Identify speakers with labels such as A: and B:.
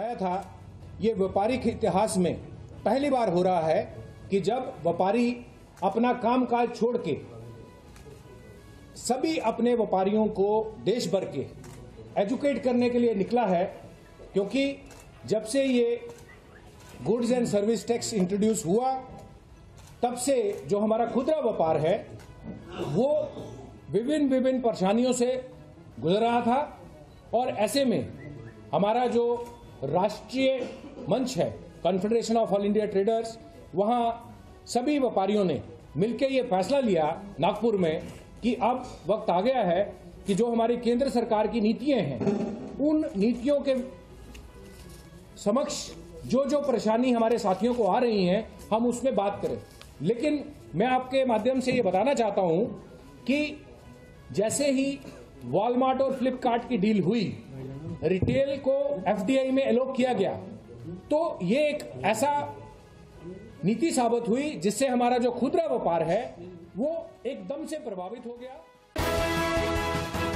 A: बताया था, ये व्यापारिक इतिहास में पहली बार हो रहा है कि जब व्यापारी अपना कामकाज छोड़ के सभी अपने व्यापारियों को देश भर के एजुकेट करने के लिए निकला है। क्योंकि जब से ये goods and service tax introduce हुआ, तब से जो हमारा खुदरा व्यापार है वो विभिन्न परेशानियों से गुजर रहा था। और ऐसे में हमारा जो राष्ट्रीय मंच है, confederation of all India traders, वहां सभी व्यापारियों ने मिलकर ये फैसला लिया नागपुर में कि अब वक्त आ गया है कि जो हमारी केंद्र सरकार की नीतियां हैं, उन नीतियों के समक्ष जो जो परेशानी हमारे साथियों को आ रही हैं, हम उसमें बात करें। लेकिन मैं आपके माध्यम से ये बताना चाहता हूं कि जैसे ही वॉलमार्ट और फ्लिपकार्ट की डील हुई, रिटेल को एफडीआई में एलोक किया गया, तो ये एक ऐसा नीति साबित हुई जिससे हमारा जो खुदरा व्यापार है वो एकदम से प्रभावित हो गया।